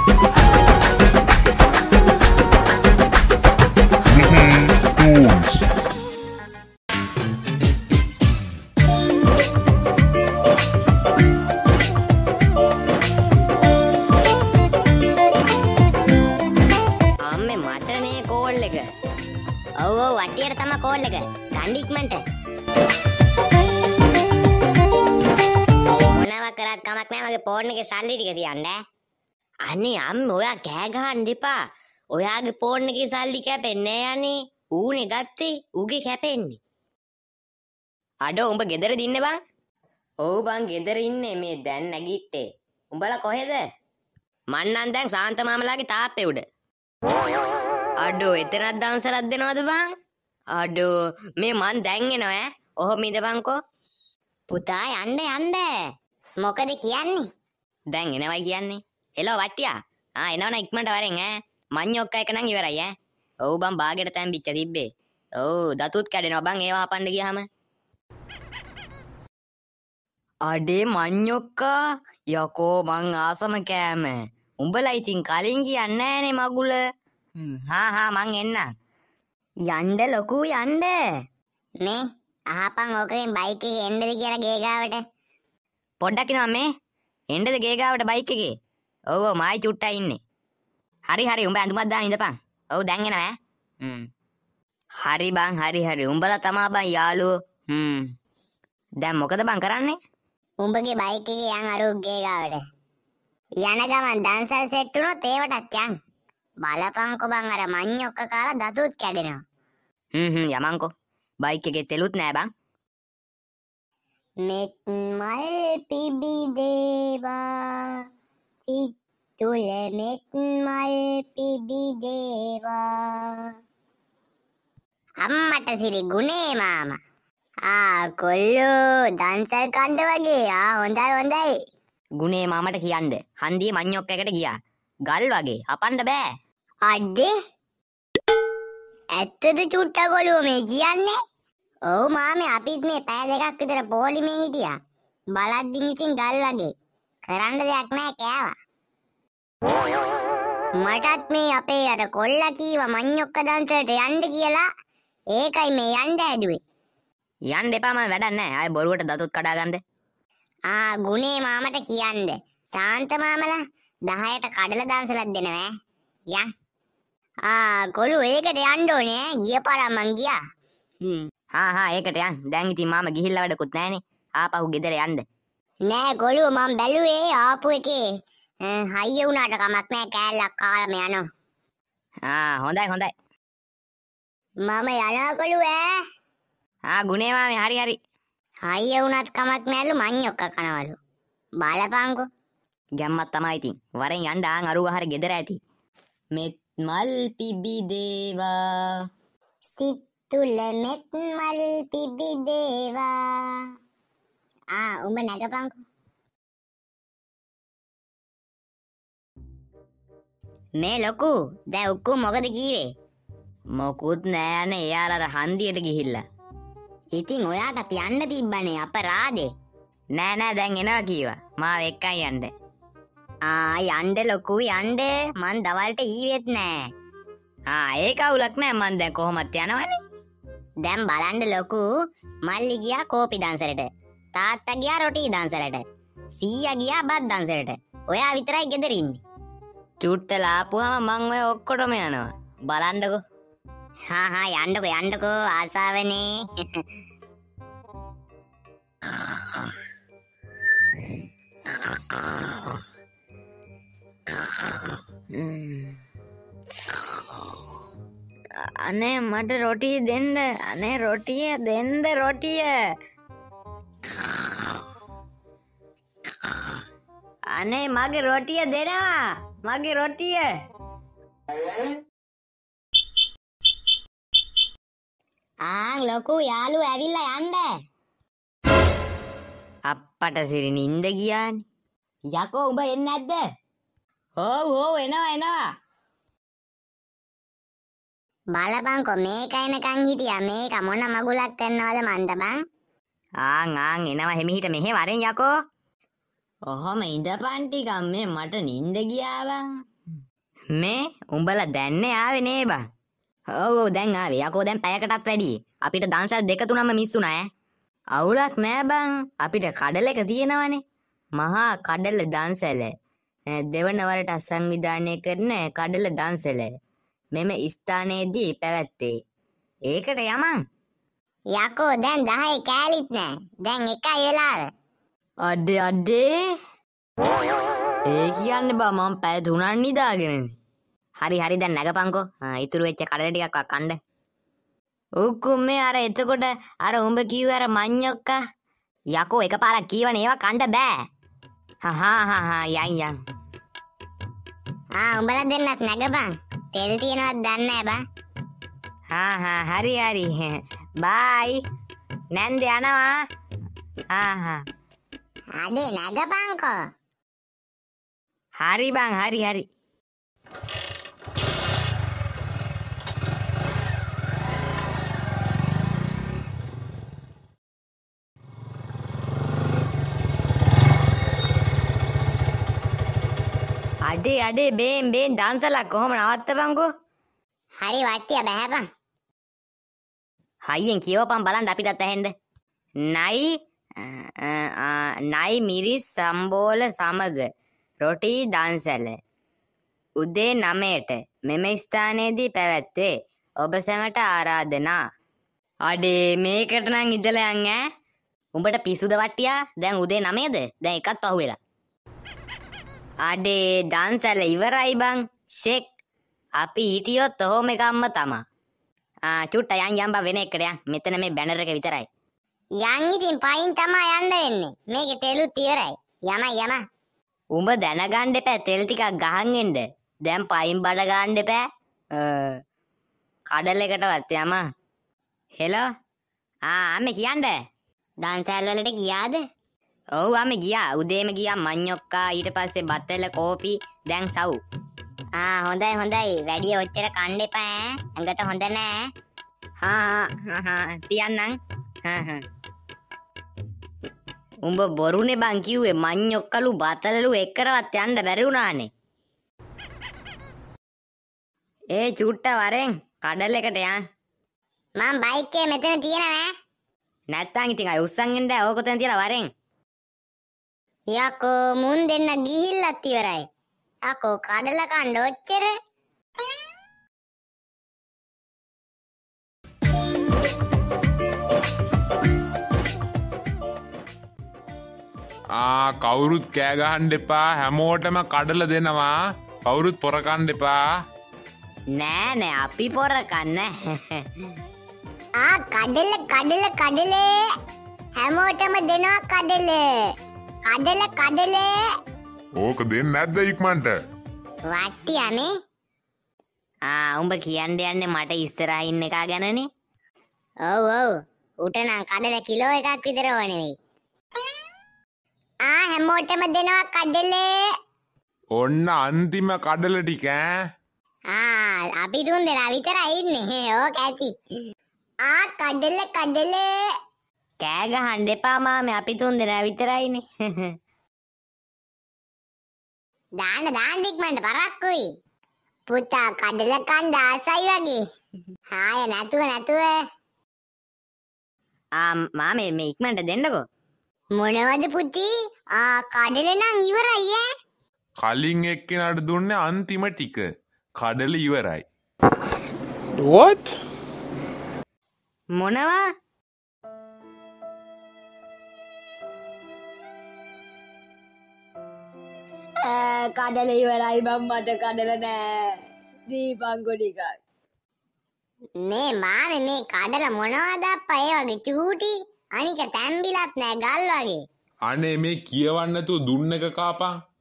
Tunes. අම්මේ මටනේ call එක. ඔව් ඔව් වටියට තමයි කෝල් එක. ගන්න ඉක්මනට. මොනවා කරත් කමක් නැහැ මගේ ෆෝන් එකේ සල්ලි ටික තියන්න. අනේ අම්මේ ඔයා කෑ ගහන්න එපා. ඔයාගේ ෆෝන් එකේ සල්ලි කැපෙන්නේ යන්නේ. ඌනේ ගත්තේ ඌගේ කැපෙන්නේ. අඩෝ උඹ ගෙදර දින්නේ බං? ඔව් බං ගෙදර ඉන්නේ මේ දැන් නැගිට්ටේ. උඹලා කොහෙද? මං නම් දැන් සාන්ත මාමලාගේ තාත්තේ උඩ. අඩෝ එතනක් දවසලක් දෙනවද බං? අඩෝ මේ මං දැන් එනවා ඈ. ඔහොම ඉඳපන්කෝ. පුතා යන්න යන්න. මොකද කියන්නේ? දැන් එනවයි කියන්නේ. එළව වට්ටියා. එනවනම් ඉක්මනට වරෙන් ඈ. මඤ්ඤොක්ක එක නම් ඉවරයි ඈ. ඔව් බං බාගෙට තැම්බිච්ච තිබ්බේ. ඔව් දතුත් කැඩෙනවා බං ඒවා හපන්න ගියාම. අඩේ මඤ්ඤොක්කා යකෝ මං ආසම කෑම. උඹලා ඉතින් කලින් කියන්නේ නෑනේ මගුල. මං එන්න. යන්න ලොකු යන්න. මේ අහපන් ඔකෙන් බයික් එකේ එන්නද කියලා ගේ ගාවට. පොඩ්ඩක් ඉන්නවා මේ. එන්නද ගේ ගාවට බයික් එකේ. ඔව් ඔව් මායි චුට්ටා ඉන්නේ. හරි හරි උඹ ඇඳුමක් දාන් ඉඳපන්. ඔව් දැන් එනවා ඈ. හරි බං හරි උඹලා තමා බං යාළුවෝ. දැන් මොකද බං කරන්නේ? උඹගේ බයික් එකේ යන් අරුගේ ගාවට. යන ගමන් දන්සල් සෙට් වුණොත් ඒවටත් යන්. බලපන්කො බං අර මඤ්ඤොක්ක කාලා දතුත් කැඩෙනවා. යමන්කො. බයික් එකේ තෙලුත් නෑ බං. මෙත් මල් පිබි දේවා සිත් තුල මෙත් මල් පිබි දේවා. අම්මට සිරි ගුණේ මාමා. කොල්ලෝ දන්සල් කණ්ඩ වගේ. හොඳයි. ගුණේ මාමට කියන්න. හන්දියේ මඤ්ඤොක්ක එකට ගියා. ගල් වගේ අපන්න බෑ. අඩේ. ඇත්තද චුට්ටා කොළුව මේ කියන්නේ? ඔව් මාමේ අපිත් මේ පැය දෙකක් විතර පොලිමේ හිටියා. බලද්දින් ඉතින් ගල් වගේ. කරන්න දෙයක් නෑ කෑවා. මටත් මේ අපේ අර කොල්ලා කීවා මඤ්ඤොක්ක දන්සලට යන්න කියලා. ඒකයි මේ යන්න ඇදුවේ. යන්න එපා මම වැඩක් නෑ. ආයේ බොරුවට දතුත් කඩා ගන්න. ගුණේ මාමට කියන්න. සාන්ත මාමලා 10ට කඩලා දන්සලක් දෙනවා ඈ. කොළු ඒකට යන්න ඕනේ. ගිය පාර මං ගියා. ඒකට යන්. දැන් ඉතින් මාම ගිහිල්ලා වැඩකුත් නැහනේ. ආපහු ගෙදර යන්න. නෑ කොළු මං බැලුවේ ආපු එකේ හයිය වුණාට කමක් නෑ කෑල්ලක් කාලම යනවා. හොඳයි. මම යනවා කොළු ඈ. ගුණේ මාමේ හරි. හයිය වුණත් කමක් නෑලු මඤ්ඤොක්ක කනවලු. බලපන්කෝ. ගැම්මක් තමයි ඉතින්. වරෙන් යන්න අරුව හරිය ගෙදර ඇති. මෙත් මල් පිබි දේවා සිත් තුල මෙත් මල් පිබි දේවා. උඹ නැගපන්කෝ. මේ ලොකු දැන් ඔක්කොම මොකද කීවේ? මොකුත් නෑනේ එයාලා හන්දියට ගිහිල්ලා. ඉතින් ඔයාටත් යන්න තිබ්බනේ අපරාදේ. නෑ දැන් එනවා කීවා. මාව එක්කන් යන්න. යන්න ලොකු යන්න. මං දවල්ට ඊවෙත් නෑ. ඒක අවුලක් නෑ මං දැන් කොහොමත් යනවනේ. දැන් බලන්න ලොකු මල්ලි ගියා කෝපි දන්සලට. තාත්තා ගියා රොටි දන්සලට. සීයා ගියා බත් දන්සලට. ඔයා විතරයි ගෙදර ඉන්නේ. චුට්ටලා ආපුවාම මං ඔය ඔක්කොටම යනවා. බලන්නකෝ. යන්නකෝ ආසාවනේ. අනේ මට රොටිය දෙන්න. අනේ රොටිය දෙන්න රොටිය. අනේ මගේ රොටිය දෙනවා. මගේ රොටිය. ලොකු යාළුවෝ ඇවිල්ලා යන්න. අප්පට සිරි නින්ද ගියානේ. යකෝ උඹ එන්නේ නැද්ද? ඔව් එනවා. බලපන්කො මේක එනකන් හිටියා. මේක මොන මගුලක් කරනවද මන්ද බං? එනවා හිමිහිට මෙහෙ වරෙන් යකෝ. ඔහොම ඉඳපන් ටිකක් මේ මට නින්ද ගියා බං. මේ උඹලා දැන්නේ ආවේ නේ බං. ඔව් දැන් ආවේ. යකෝ දැන් පැයකටත් වැඩි. අපිට දන්සල් දෙක තුනම මිස් වුණා ඈ. අවුලක් නෑ බං. අපිට කඩල එක තියෙනවනේ. මහා කඩල දන්සල. දෙවන වරට සංවිධානය කරන කඩල දන්සල. මෙම ස්ථානයේදී පැවැත්වේ. ඒකට යමන්. යකෝ දැන් 10 කෑලිත් නෑ. දැන් 1යි වෙලාව. අඩේ. ඒ කියන්නේ බා මම පැය 3ක් නිදාගෙනනේ. හරි දැන් නැගපන්කෝ. ඉතුරු වෙච්ච කඩල ටිකක් කන්න. උකුම් මේ අර එතකොට අර උඹ කිව්ව අර මඤ්ඤොක්කා යකෝ එකපාරක් කීවනේ ඒවා කන්න බෑ. යන්. උඹලා දෙන්නත් නැගපන්. තෙල් තියනවත් දන්නේ නෑ බං. හරි. බයි. නැන්ද යනවා. අනේ නැගපන්කෝ. හරි බං හරි. අඩේ බේන් දන්සලක් කොහොම නවත්තපන්කෝ. හරි වට්ටිය බෑපන්. හයියෙන් කියවපන් බලන්න අපිටත් ඇහෙන්න. නයි මිරිස් සම්බෝල සමග රොටි දන්සල උදේ 9ට මෙම ස්ථානයේදී පැවැත්වේ. ඔබ සැමට ආරාධනා. අඩේ මේකට නම් ඉඳලා යන් ඈ. උඹට පිසුද වට්ටියා? දැන් උදේ 9ද? දැන් එකත් පහුවෙලා. අඩේ දන්සල ඉවරයි බං. ෂෙක්. අපි හිටියොත් ඔහොම එකක්ම තමා. චුට්ට යන් බා වෙන එකට යන්. මෙතන මේ බැනර් එක විතරයි. යන් ඉතින් පයින් තමා යන්න වෙන්නේ. මේකේ තෙලුත් ඉවරයි. යම. උඹ දැනගන්න එපා තෙල් ටිකක් ගහන් එන්න. දැන් පයින් බඩ ගන්න එපා. කඩල එකටවත් යම. හෙලෝ. අම්මේ කියන්න. දන්සල් වලට ගියාද? ඔව් අම්මේ ගියා. උදේම ගියා මඤ්ඤොක්කා ඊට පස්සේ බත්තල කෝපි දැන් සව්. හොඳයි. වැඩි ඔච්චර කන්න එපා ඈ. ඇඟට හොඳ නෑ. තියන්නම්. උඹ බොරුනේ බං කිව්වේ මඤ්ඤොක්කලු බතලලු එක්කරවත් යන්න බැරි වුණානේ. ඒ චුට්ට වරෙන් කඩල එකට යන්. මම බයික් එකේ මෙතන තියෙනවා. නැත්තම් ඉතින් අය උස්සන් එන්න ඕක තැන තියලා වරෙන්. යකෝ මුන් දෙන්න ගිහිල්ලත් ඉවරයි. අකෝ කඩල කන්න ඔච්චර. කවුරුත් කෑ ගහන්න එපා. හැමෝටම කඩල දෙනවා. කවුරුත් පොර කන්න එපා. නෑ අපි පොර කන්න. කඩල හැමෝටම දෙනවා කඩල. කඩල ඕක දෙන්නේ නැද්ද ඉක්මනට? වට්ටියනේ. උඹ කියන්න යන්නේ මට ඉස්සරහා ඉන්න එකා ගැනනේ. ඔව් උට නම් කඩල කිලෝ එකක් විතර ඕනේ වෙයි. හැමෝටම දෙනවා කඩල. ඔන්න අන්තිම කඩල ටික අපි තුන් දෙනා විතරයි ඉන්නේ. ඕක ඇති. කඩල කෑ ගහන්න එපා මාමේ. අපි තුන් දෙනා විතරයිනේ. දාන්න ඉක්මනට පරක්කුයි. පුතා කඩල කන්න ආසයි වගේ. හාය නැතුව. මාමේ මේ ඉක්මනට දෙන්නකෝ. මොනවද පුතී? කඩල නම් ඉවරයි ඈ. කලින් එක්කෙනාට දුන්නේ අන්තිම ටික. කඩල ඉවරයි. What? මොනවා? කඩල ඉවරයි මට කඩල නෑ. දීපංගු ටිකක්. මේ මාමේ මේ කඩල මොනවද අප්පා? ඒ වගේ චූටි. අනික තැම්බිලත් නෑ ගල් වගේ. අනේ මේ කියවන්න නැතුව දුන්න එක කාපන්.